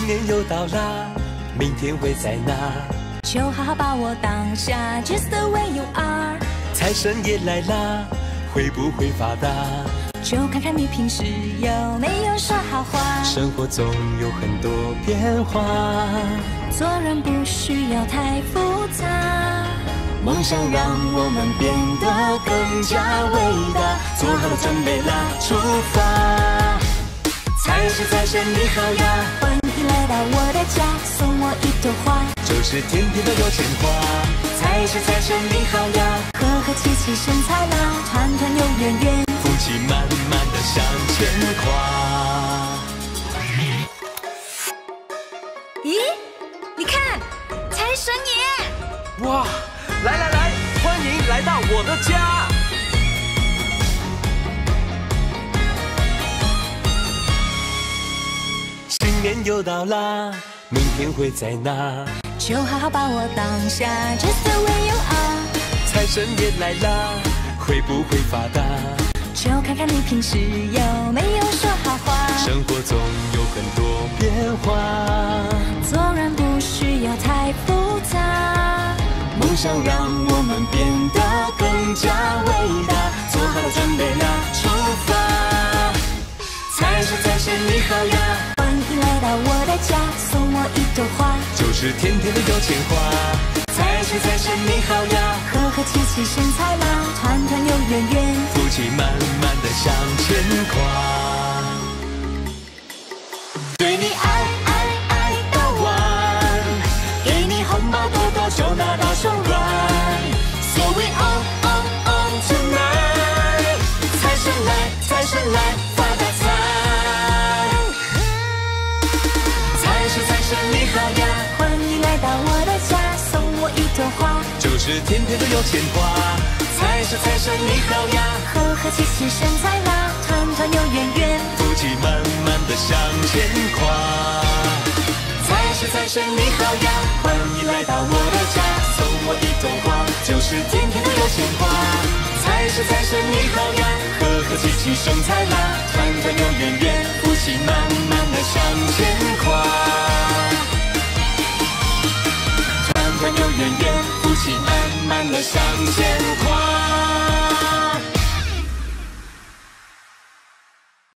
年又到啦，明天会在哪？ 就好好把握当下 ，Just the way you are。 财神也来啦，会不会发达？ 就看看你平时有没有说好话。 生活总有很多变化， 做人不需要太复杂。 梦想让我们变得更加伟大。做好了准备啦，出发！财神你好呀， 欢迎来到我的家，送我一朵花， 就是天天都有钱花。财神你好呀， 和和气气生财啦，团团又圆圆， 福气满满的向前跨。 咦，你看，财神爷！ 哇，来，欢迎来到我的家。新年又到啦，明天会在哪？ 就好好把握当下 ，Just the way you are。 财神也来啦，会不会发达？ 就看看你平时有没有说好话。 生活总有很多变化， 做人不需要太复杂。 梦想让我们变得更加伟大。做好了准备啦，出发！财神你好呀， 欢迎来到我的家，送我一朵花， 就是天天的有钱花。财神你好呀， 和和气气生财啦，团团又圆圆， 福气满满的向前跨。对你爱到完，给你红包多多就拿到手软。So we on tonight， 财神来发大财。财神你好呀， 欢迎来到我的家，送我一朵花， 就是天天都有钱花。财神你好呀， 和和气气生财啦，团团又圆圆， 福气满满的向前跨。财神你好呀，欢迎来到我的家，送我一朵花，就是天天都有钱花。财神你好呀，和和气气生财啦，团团又